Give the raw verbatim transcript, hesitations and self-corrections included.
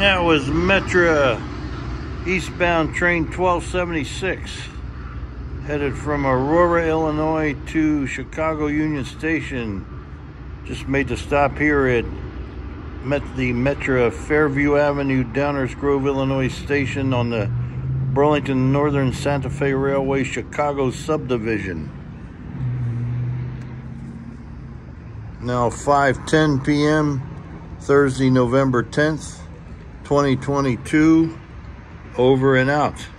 That was Metra eastbound train twelve seventy-six, headed from Aurora, Illinois to Chicago Union Station. Just made the stop here at Met the Metra Fairview Avenue Downers Grove, Illinois station on the Burlington Northern Santa Fe Railway Chicago Subdivision. Now five ten p m Thursday, November tenth, twenty twenty-two. Over and out.